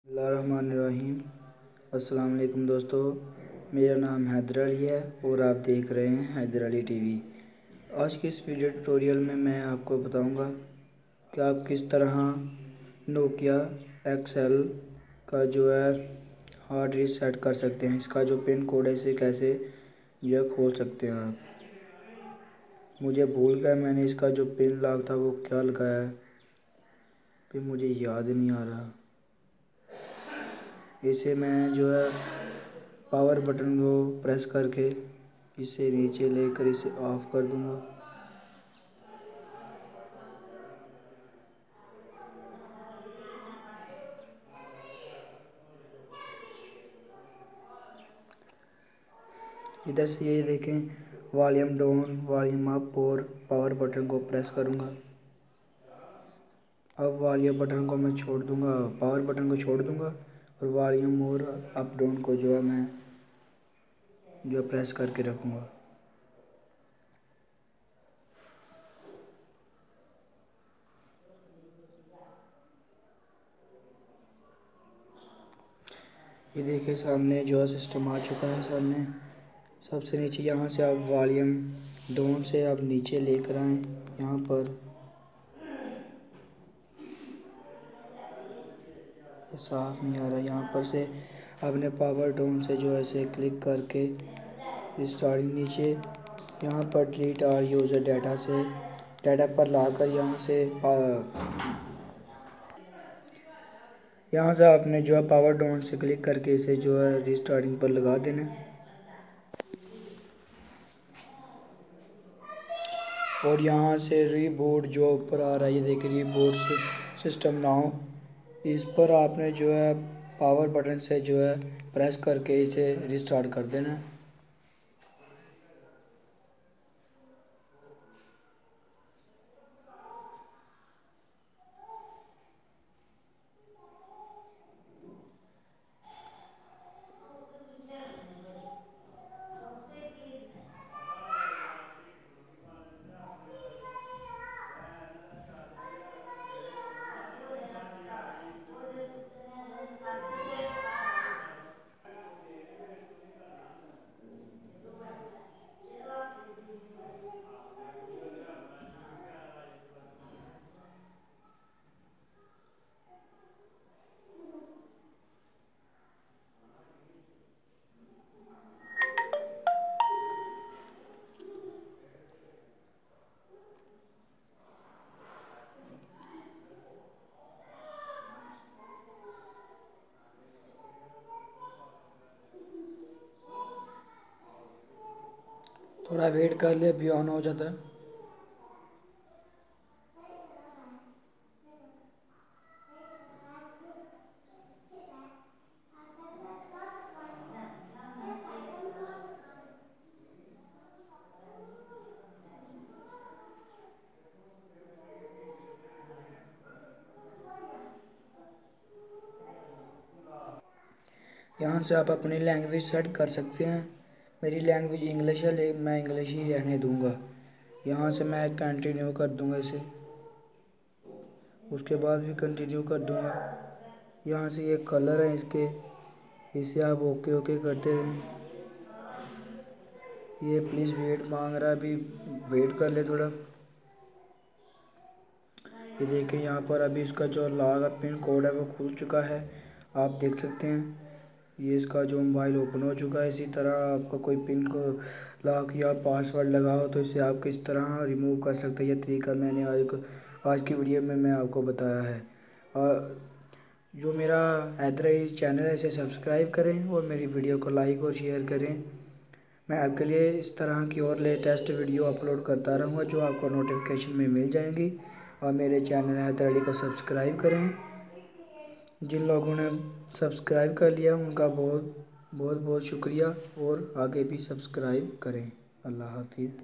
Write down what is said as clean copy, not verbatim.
बिस्मिल्लाहिर्रहमानिर्रहीम। अस्सलाम वालेकुम दोस्तों, मेरा नाम हैदर अली है और आप देख रहे हैं हैदर अली टीवी। आज की इस वीडियो ट्यूटोरियल में मैं आपको बताऊंगा कि आप किस तरह नोकिया एक्सएल का जो है हार्ड रीसेट कर सकते हैं। इसका जो पिन कोड है इसे कैसे जो है खोल सकते हैं आप। मुझे भूल गया मैंने इसका जो पिन लॉक था वो क्या लगाया है, फिर मुझे याद नहीं आ रहा। इसे मैं जो है पावर बटन को प्रेस करके इसे नीचे लेकर इसे ऑफ कर दूंगा। इधर से ये देखें, वॉल्यूम डाउन वॉल्यूम अप और पावर बटन को प्रेस करूंगा। अब वॉल्यूम बटन को मैं छोड़ दूंगा, पावर बटन को छोड़ दूंगा और वॉल्यूम और अप डाउन को जो है मैं जो प्रेस करके रखूंगा। ये देखिए सामने जो है सिस्टम आ चुका है। सामने सबसे नीचे यहाँ से आप वॉल्यूम डाउन से आप नीचे लेकर आएँ। यहाँ पर साफ नहीं आ रहा, यहाँ पर से अपने पावर डाउन से जो है ऐसे क्लिक करके स्टार्टिंग नीचे यहाँ पर डिलीट आर यूज़र डाटा से डाटा पर लाकर यहाँ से आपने जो है पावर डाउन से क्लिक करके इसे जो है रिस्टार्टिंग पर लगा देना है। और यहाँ से रीबूट जो ऊपर आ रहा है, ये देखिए रीबूट सिस्टम नाउ, इस पर आपने जो है पावर बटन से जो है प्रेस करके इसे रिस्टार्ट कर देना है। थोड़ा वेट कर ले, अभी ऑन हो जाता है। यहाँ से आप अपनी लैंग्वेज सेट कर सकते हैं। मेरी लैंग्वेज इंग्लिश है, लेकिन मैं इंग्लिश ही रहने दूँगा। यहाँ से मैं कंटिन्यू कर दूँगा इसे, उसके बाद भी कंटिन्यू कर दूँगा। यहाँ से ये कलर है इसके, इसे आप ओके ओके करते रहें। ये प्लीज़ वेट मांग रहा है, अभी वेट कर ले थोड़ा। ये देखिए यहाँ पर अभी इसका जो लॉक पिन कोड है वो खुल चुका है, आप देख सकते हैं। ये इसका जो मोबाइल ओपन हो चुका है। इसी तरह आपका कोई पिन को लॉक या पासवर्ड लगा हो तो इसे आप किस तरह रिमूव कर सकते हैं, यह तरीका मैंने आज की वीडियो में मैं आपको बताया है। और जो मेरा हैदर अली चैनल है इसे सब्सक्राइब करें और मेरी वीडियो को लाइक और शेयर करें। मैं आपके लिए इस तरह की और लेटेस्ट वीडियो अपलोड करता रहूँगा जो आपको नोटिफिकेशन में मिल जाएंगी। और मेरे चैनल हैदर अली को सब्सक्राइब करें। जिन लोगों ने सब्सक्राइब कर लिया उनका बहुत बहुत शुक्रिया, और आगे भी सब्सक्राइब करें। अल्लाह हाफिज़।